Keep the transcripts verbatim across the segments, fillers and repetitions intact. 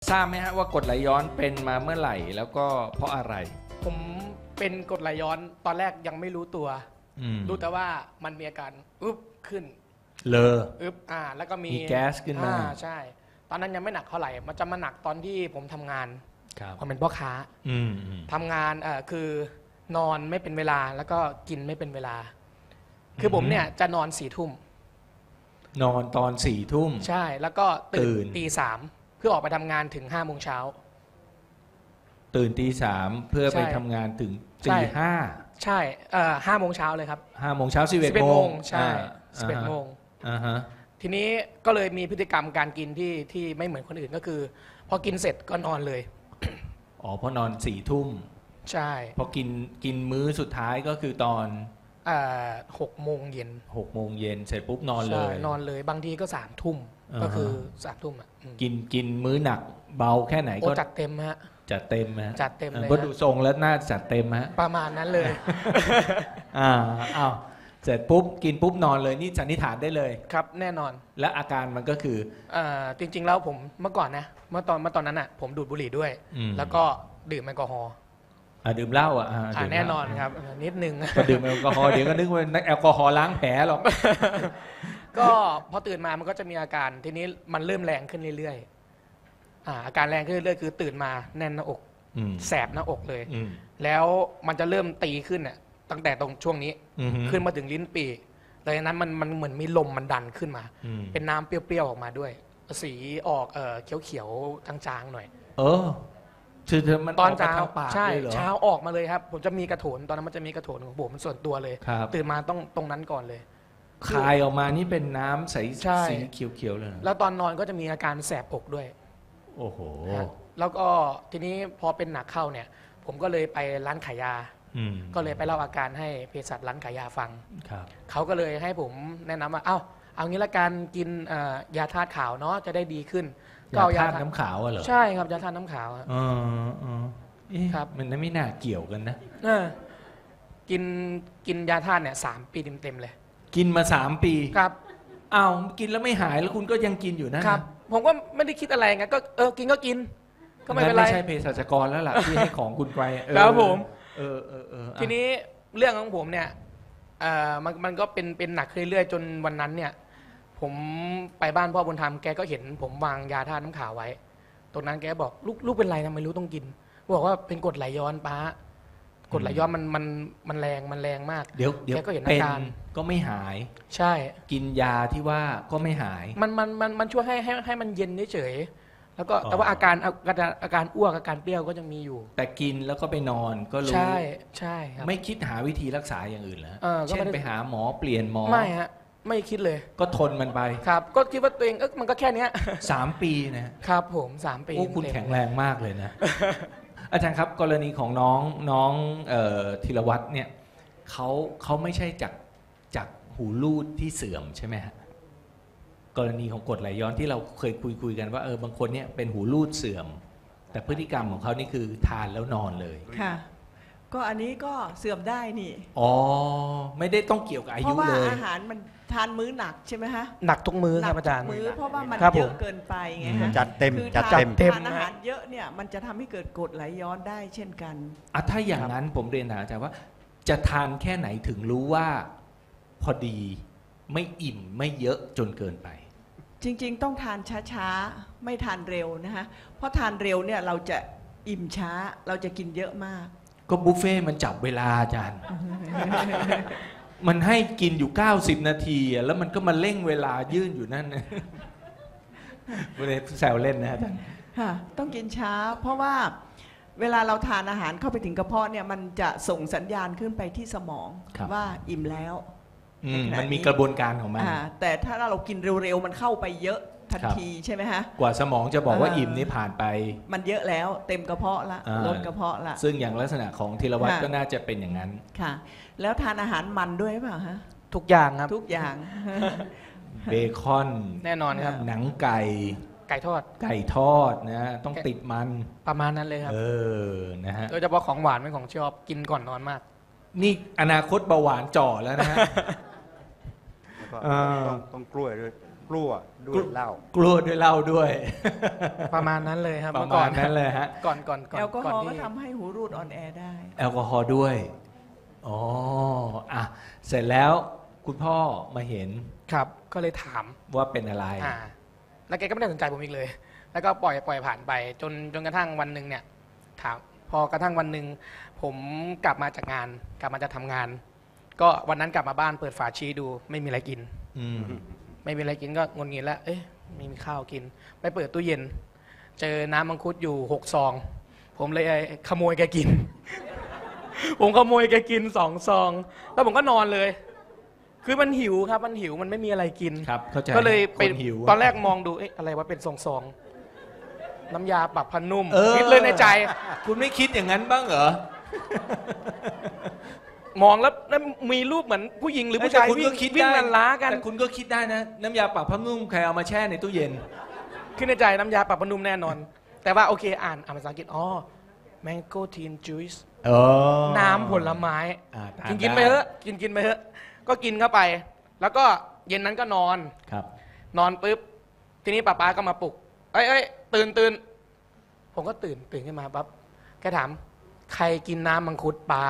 ทราบไหมฮะว่ากรดไหลย้อนเป็นมาเมื่อไหร่แล้วก็เพราะอะไรผมเป็นกรดไหลย้อนตอนแรกยังไม่รู้ตัวมรู้แต่ว่ามันมีอาการอึบขึ้นเลออึบอ่าแล้วก็มีมีแก๊สขึ้นมาอ่ใช่ ตอนนั้นยังไม่หนักเท่าไหร่มันจะมาหนักตอนที่ผมทำงานครับผมเป็นพ่อค้าอืมอืมทำงานเอ่อคือนอนไม่เป็นเวลาแล้วก็กินไม่เป็นเวลา คือผมเนี่ยจะนอนสี่ทุ่มนอนตอนสี่ทุ่มใช่แล้วก็ตื่ตื่นนตีสามเพื่อออกไปทำงานถึงห้าโมงเช้าตื่นตีสามเพื่อใช่ไปทำงานถึงใช่ตีห้าใช่เอ่อห้าโมงเช้าเลยครับห้าโมงเช้าสิบเอ็ดสิบเอ็ดโมโมงงใช่สิบเอ็ดโมงอ่าฮะทีนี้ก็เลยมีพฤติกรรมการกินที่ที่ไม่เหมือนคนอื่นก็คือ พอกินเสร็จก็นอนเลยอ๋อเพราะนอนสี่ทุ่มใช่พอกินกินมื้อสุดท้ายก็คือตอนเอ่อหกโมงเย็นหกโมงเย็นเสร็จปุ๊บนอนเลใช่ยนอนเลยบางทีก็สามทุ่มอ่าฮะก็คือสามทุ่มอ่ะอืมกินกินมื้อหนักเบาแค่ไหนโอ้ก็จัดเต็มฮะจัดเต็มฮะจัดเต็มเลยเพราะฮะดูทรงแล้วน่าจัดเต็มฮะประมาณนั้นเลยอ่าอ้าวเสร็จปุ๊บกินปุ๊บนอนเลยนี่สันนิษฐานได้เลยครับแน่นอนและอาการมันก็คือเอ่อจริง ๆ แล้วผมเมื่อก่อนนะเมื่อตอนเมื่อตอนนั้นอ่ะผมดูดบุหรี่ด้วยอืมแล้วก็ดื่มแอลกอฮอล์อ่าดื่มเหล้าอ่ะอ่าอ่าดื่มเหล้าแน่นอนครับเออนิดนึงพอดื่มแอลกอฮอล์เดี๋ยวก็นึกว่าแอลกอฮอล์ล้างแผลหรอกก็พอตื่นมามันก็จะมีอาการทีนี้มันเริ่มแรงขึ้นเรื่อยๆอ่าอาการแรงขึ้นเรื่อยๆคือตื่นมาแน่นหน้าอกอืมแสบหน้าอกเลยอืมแล้วมันจะเริ่มตีขึ้นน่ะตั้งแต่ตรงช่วงนี้อืมขึ้นมาถึงลิ้นปีหลังจากนั้นมันมันเหมือนมีลมมันดันขึ้นมาอืมเป็นน้ำเปรี้ยวๆออกมาด้วย สีออกเอ่อเขียวๆจางๆหน่อยเออคือมันตอนกมเช้าทงปากใช่เลยเหรอเช้าออกมาเลยครับ ผมจะมีกระโถนตอนนั้นมันจะมีกระโถนของผมมันส่วนตัวเลยครับตื่นมาต้องตรงนั้นก่อนเลยคายออกมานี่เป็นน้ำใสใช่สีเขียวๆเลยเหรอแล้วตอนนอนก็จะมีอาการแสบอกด้วยโอ้โหฮะแล้วก็ทีนี้พอเป็นหนักเข้าเนี่ย ผมก็เลยไปร้านขายยาอืมก็เลยไปเล่าอาการให้เภสัชร้านขายยาฟังครับเขาก็เลยให้ผมแนะนำว่า เอ้า เอางี้ละกันกินเอ่อยาธาตุขาวเนาะ จะได้ดีขึ้นยาธาตุน้ำขาวอะเหรอใช่ครับ ยาธาตุน้ำขาวอะเออเออเอ๊ะครับมันไม่น่าเกี่ยวกันนะเออกินกินยาธาตุเนี่ยสามปีเต็มๆเลยกินมาสามปีครับอ้าวกินแล้วไม่หายแล้วคุณก็ยังกินอยู่นะครับผมก็ไม่ได้คิดอะไรไง ก็เออ กินก็กิน ก็ไม่เป็นไรงั้ไม่ใช่เภสัชกรแล้วล่ะ ที่ให้ของคุณไปเออครับผมเออเออเอออ่ะทีนี้เรื่องของผมเนี่ยเอ่อมันมันก็เป็นเป็นหนักขึ้นเรื่อยๆจนวันนั้นเนี่ย ผมไปบ้านพ่อบุญธรรมแกก็เห็นผมวางยาธาตุน้ำขาวไว้ ตรงนั้นแกบอกลูกลูกเป็นไรทำไมรู้ต้องกินบอกว่าเป็นกรดไหลย้อนป้ากรดไหลย้อนมันมันมันแรงมันแรงมากเดี๋ยวเดี๋ยวแกก็เห็นเป็นอาการก็ไม่หายใช่กินยาที่ว่าก็ไม่หายมันมันมันมันช่วยให้ให้ให้มันเย็นเฉยๆแล้วก็อ๋อแต่ว่าอาการอาการอาการอ้วกอาการเปรี้ยวก็ยังมีอยู่แต่กินแล้วก็ไปนอนก็รู้ใช่ใช่ครับไม่คิดหาวิธีรักษาอย่างอื่นแล้วเออก็เช่นไม่ได้ไปหาหมอเปลี่ยนหมอไม่ฮะไม่คิดเลยก็ทนมันไปครับ ก็คิดว่าตัวเองเออมันก็แค่เนี้ยสามปีนะครับผมสามปีโอ้คุณเต็มๆแข็งแรงมากเลยนะ อาจารย์ครับกรณีของน้องน้องเอ่อธีรวัตรเนี่ยเขาเขาไม่ใช่จากจากหูรูดที่เสื่อมใช่ไหมฮะกรณีของกรดไหลย้อนที่เราเคยคุยคุยกันว่าเออบางคนเนี่ยเป็นหูรูดเสื่อม แต่พฤติกรรมของเขานี่คือทานแล้วนอนเลยค่ะ ก็อันนี้ก็เสื่อมได้นี่อ๋อไม่ได้ต้องเกี่ยวกับอาเพยุราะว่าเลยอาหารมันทานมื้อหนักใช่ไหมฮะหนักทุกมื้อหคนัรับอาจารย์มื้อเพราะว่ามันครับเยผอะมเกินไปไงฮะจัดเต็มคือจัดทานเต็มเต็มทานอานะหารเยอะเนี่ยมันจะทำให้เกิดกรดไหลย้อนได้เช่นกันอ่ะถ้าอย่างนั้นผมเรียนถามอาจารย์ว่า จะทานแค่ไหนถึงรู้ว่าพอดีไม่อิ่มไม่เยอะจนเกินไปจริงๆ ต้องทานช้าๆ ไม่ทานเร็วนะฮะเพราะทานเร็วเนี่ยเราจะอิ่มช้าเราจะกินเยอะมากก็บุฟเฟ่ต์มันจับเวลาอาจารย์ มันให้กินอยู่เก้าสิบนาทีอะแล้วมันก็มาเร่งเวลายื่นอยู่นั่นนะ ไม่ได้แซวเล่นนะอาจารย์ค่ะต้องกินช้า เพราะว่าเวลาเราทานอาหารเข้าไปถึงกระเพาะเนี่ยมันจะส่งสัญญาณขึ้นไปที่สมองครับว่าอิ่มแล้วอืมในขณะมันมีนี้กระบวนการของมันอ่าแต่ถ้าเรากินเร็วๆ มันเข้าไปเยอะทันครับทีใช่ไหมฮะกว่าสมองจะบอกว่าอ่าอิ่มนี่ผ่านไปมันเยอะแล้วเต็มกระเพาะละอ่าลดกระเพาะละซึ่งอย่างลักษณะของธีรวัตรค่ะก็น่าจะเป็นอย่างนั้นค่ะ แล้วทานอาหารมันด้วยเปล่าฮะทุกอย่างครับทุกอย่างเบคอนแน่นอนครับหนังไก่ไก่ทอดไก่ทอดนะต้องติดมันประมาณนั้นเลยครับเออนะฮะโดยเฉพาะของหวานเป็นของชอบกินก่อนนอนมากนี่อนาคตเบาหวานจ่อแล้วนะฮะแล้วก็อ่าต้องต้องกล้วยด้วยกลัวด้วยเหล้ากลัวด้วยเหล้าด้วยประมาณนั้นเลยครับประเมื่อก่อมาน ณนั้นเลยฮะก่อนก่อนก่อนแอลกอฮก่อนอล์ก็ที่ทำให้หูรูดอ่อนแอได้แอลกอฮอล์ด้วยอ๋ออ่ะเสร็จแล้วคุณพ่อมาเห็นครับ ก็เลยถามว่าเป็นอะไรอ่า แล้วแกก็ไม่ได้สนใจผมอีกเลย แล้วก็ปล่อยปล่อยผ่านไป จนจนกระทั่งวันหนึ่งเนี่ยถามพอกระทั่งวันหนึ่งผมกลับมาจากงาน กลับมาจะทำงาน ก็วันนั้นกลับมาบ้านเปิดฝาชีดู ไม่มีอะไรกินอืมไม่มีอะไรกินก็งนงินแล้ว เอ๊ะไม่มีข้าวกิน ไปเปิดตู้เย็น เจอน้ำมังคุดอยู่หกซอง ผมเลยขโมยแกกิน ผมขโมยแกกินสองซอง แล้วผมก็นอนเลย คือมันหิวครับ มันหิว มันไม่มีอะไรกินครับเข้าใจก็เลยคไปนหิวตอนแรกมองดู เอ๊ะอะไรวะเป็นซองซองๆน้ำยาปรับผ้านุ่มเออคิดเลยในใจคุณไม่คิดอย่างนั้นบ้างเหรอมองแล้วแล้วมีรูปเหมือนผู้หญิงหรือผู้ชายแต่คุณวิ่ก็งคิดวิ่งได้นันล้ากันแต่คุณก็คิดได้นะ น้ำยาปรับผ้านุ่มใครเอามาแช่ในตู้เย็นขึ้นในใจน้ำยาปรับผ้านุ่มแน่นอน แต่ว่าโอเคอ่านอ่านภาษาอังกฤษอ๋อ mango teen juice เออน้ำผลไม้อ่าทากินกินด้ไปเถอะกินกินไปเถอะก็กินเข้าไป แล้วก็เย็นนั้นก็นอนครับนอนปุ๊บทีนี้ป้าป๊าก็มาปลุกเอ้ยเอ้ยตื่นตื่นผมก็ตื่นตื่นขึ้นมาปั๊บแกถาม ใครกินน้ำมังคุดป้า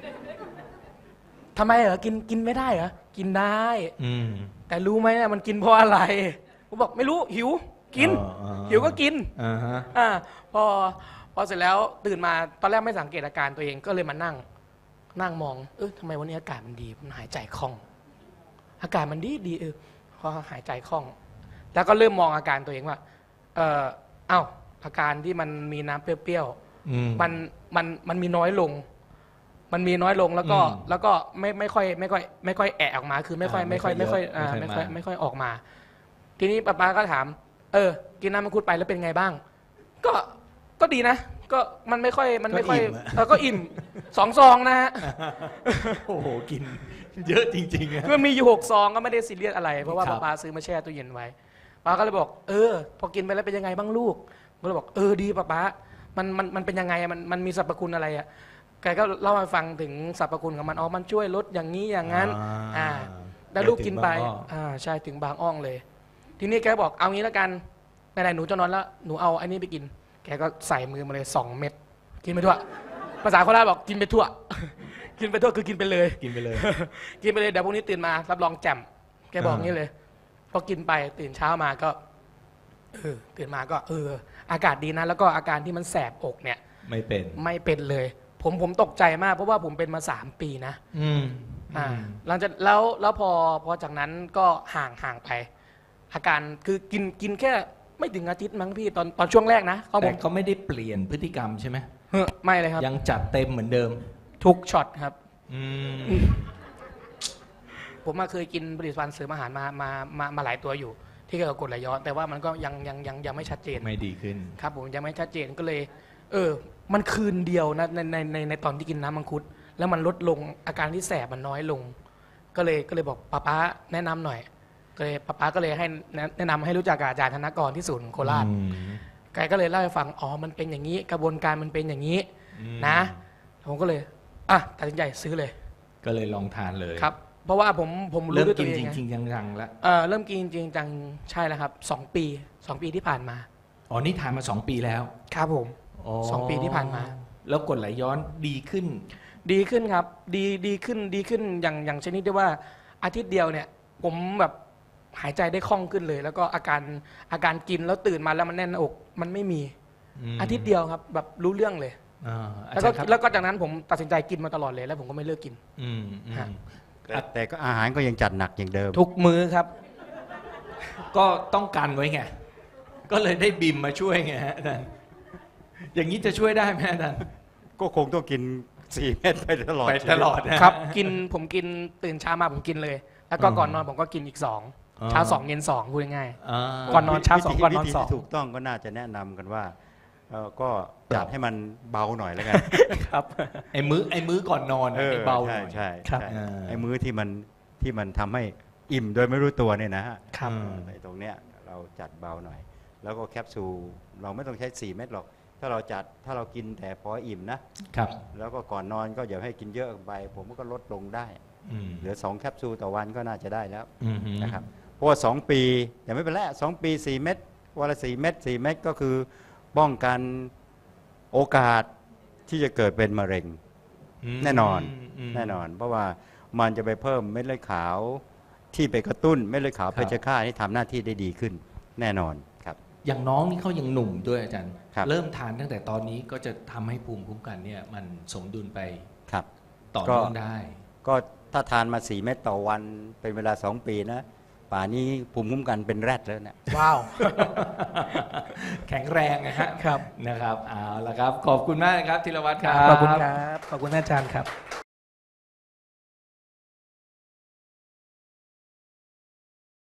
ทำไมเหรอกินกินไม่ได้เหรอกินได้อืมแต่รู้ไหมเนี่ยมันกินเพราะอะไรผมบอกไม่รู้หิวกินอ๋ออ๋อหิวก็กินอ่าฮะอ่าพอพอเสร็จแล้วตื่นมาตอนแรกไม่สังเกตอาการตัวเองก็เลยมานั่ง นั่งมองเออทำไมวันนี้อากาศมันดีมันหายใจคล่อง อากาศมันดีดีเออพอหายใจคล่อง แล้วก็เริ่มมองอาการตัวเองว่า เออเอ้าอาการที่มันมีน้ำเปรี้ยวอืมๆมันมันมันมีน้อยลง มันมีน้อยลงแล้วก็อืมแล้วก็ไม่ไม่ค่อยไม่ค่อยไม่ค่อยแอะออกมา คือไม่ค่อยอ่าไม่ค่อยไม่ไม่ค่ค่ออย ยอ่าไม่ไม่ค่ค่ออย ยมาไม่ค่อยออกมา ทีนี้ป้าป๊าก็ถาม เออ กินน้ำมังคุดไปแล้วเป็นไงบ้าง ก็ก็ดีนะ ก็มันไม่ค่อยมันไม่ค่อยก็อิ่มอะเออก็อิ่มสองซองนะฮะโอ้โหกิน เยอะจริงๆอะคือมันมีอยู่หกซองก็ไม่ได้ซีเรียสอะไร เพราะว่าครับป้าซื้อมาแช่ตู้เย็นไว้ป้าก็เลยบอก เออ พอกินไปแล้วเป็นยังไงบ้างลูกก็เลยบอกเออดีป้าป๊ามันมันมันเป็นยังไงอะมันมันมีสรรพคุณอะไรอ่ะแกก็เล่าให้ฟังถึงสรรพคุณของมันอ๋อมันช่วยลดอย่างนี้อย่างนั้น อ่า แล้วลูกกินไปถึงบางอ้ออ่าใช่ถึงบางอ้องเลย ทีนี้แกบอกเอางี้แล้วกันไหนๆหนูจะนอนแล้วหนูเอาไอ้นี่ไปกิน แกก็ใส่มือมาเลยสองเม็ดกินไปทั่วภาษาโคราชบอกกินไปทั่ว กินไปทั่วคือกินไปเลยกินไปเลยกินไปเลยเดี๋ยวพรุ่งนี้ตื่นมารับรองแจ่มแกบอกงี้เลย พอกินไปตื่นเช้ามาก็เออตื่นมาก็ เออ อากาศดีนะ แล้วก็อาการที่มันแสบอกเนี่ยไม่เป็นไม่เป็นเลย ผมผมตกใจมากเพราะว่าผมเป็นมาสามปีนะอืมอ่าหลังจากแล้วแล้วพอพอจากนั้นก็ห่างห่างไป อาการคือกินกินแค่ไม่ถึงอาทิตย์มั้งพี่ตอนตอนช่วงแรกนะเขาผแต่มเขาไม่ได้เปลี่ยนพฤติกรรมใช่ไหมเฮ้อไม่เลยครับยังจัดเต็มเหมือนเดิมทุกช็อตครับอืมผมมาเคยกินผลิตภัณฑ์เสริมอาหารมามามามาหลายตัวอยู่ ที่เกี่ยวกับกรดไหลย้อนแต่ว่ามันก็ยังยังยังยังไม่ชัดเจนไม่ดีขึ้นครับผมยังไม่ชัดเจนก็เลย เออ มันคืนเดียวนะในในในในตอนที่กินน้ำมังคุด แล้วมันลดลงอาการที่แสบมันน้อยลง ก็เลยก็เลยบอกป้าป๊าแนะนำหน่อยก็เลยป้าป๊าก็เลยให้แนะแนะนำให้รู้จักกับอาจารย์ธนกรที่ศูนย์โคราชอืมแกก็เลยเล่าให้ฟังอ๋อมันเป็นอย่างนี้ กระบวนการมันเป็นอย่างนี้อืมนะผมก็เลยอ่ะตัดสินใจซื้อเลยก็เลยลองทานเลยครับ เพราะว่าผมผมรู้เริ่มด้วยตักิวน เองจไงริงๆจังๆแล้วเออเริ่มกินจริงจังใช่แล้วครับสองปีสองปีที่ผ่านมาอ๋อนี่ทานมาสองปีแล้วครับผม สองปีที่ผ่านมาแล้วกดไหลย้อนดีขึ้นดีขึ้นครับ ดีดีขึ้นดีขึ้นอย่างอย่างชนิดที่ว่าอาทิตย์เดียวเนี่ย ผมแบบหายใจได้คล่องขึ้นเลย แล้วก็อาการอาการกินแล้วตื่นมาแล้วมันแน่นหน้าอกมันไม่มีมอาทิตย์เดียวครับ แบบรู้เรื่องเลยอ่าอาแล้วจาก็รย์ครับแล้วก็จากนั้นผมตัดสินใจกินมาตลอดเลย แล้วผมก็ไม่เลิกกินอืมอืมฮะแต่แต่ก็อาหารก็ยังจัดหนักอย่างเดิมทุกมื้อครับก็ต้องกันไว้ไง ก็เลยได้บิมมาช่วยไงฮะอาจารย์อย่างนี้จะช่วยได้ไหมอาจารย์ก็คงต้องกินสี่เม็ดไปตลอดไปตลอดนะครับ กินผมกินตื่นเช้ามาผมกินเลย แล้วก็อืมก่อนนอนผมก็กินอีกสองอ๋อเช้าสองเย็นสองพูดง่ายอ่าก่อนนอนเช้าสองวิธีก่อนนอนวิธีสองที่ถูกต้องก็น่าจะแนะนำกันว่าเอ่อก็จัดให้มันเบาหน่อยแล้วกันครับไอ้มื้อไอ้มื้อก่อนนอนเออไอ้เบาหใช่น่อยใช่ครับใช่อ่าไอ้มื้อที่มันที่มันทำให้อิ่มโดยไม่รู้ตัวเนี่ยนะฮะครับอืมไอ้ตรงเนี้ยเราจัดเบาหน่อย แล้วก็แคปซูลเราไม่ต้องใช้สี่เม็ดหรอก ถ้าเราจัดถ้าเรากินแต่พออิ่มนะครับแล้วก็ก่อนนอนก็อย่าให้กินเยอะไป ผมก็ลดลงได้อืมเหลือสองแคปซูลต่อวันก็น่าจะได้แล้วอืมฮึนะครับเพราะว่าสองปีแต่ไม่เป็นไรสองปีสี่เม็ดวันละสี่เม็ดสี่เม็ดก็คือป้องกันโอกาสที่จะเกิดเป็นมะเร็ง แน่นอนมแน่นอน เพราะว่ามันจะไปเพิ่มเม็ดเลือดขาวที่ไปกระตุ้นเม็ดเลือดขาวเพชฌฆาตให้ทำหน้าที่ได้ดีขึ้นแน่นอนครับอย่างน้องนี่เขายังหนุ่มด้วยอาจารย์ครับเริ่มทานตั้งแต่ตอนนี้ก็จะทำให้ภูมิคุ้มกันเนี่ยมันสมดุลไปครับต่อเนื่องได้ก็ถ้าทานมาสี่เม็ดต่อวันเป็นเวลาสองปีนะป่านนี้ภูมิคุ้มกันเป็นแรดแล้วนะว้าวแข็งแรงนะฮะครับนะครับเอาละครับ ขอบคุณมากนะครับธีรวัตรครับขอบคุณครับ ขอบคุณอาจารย์ครับ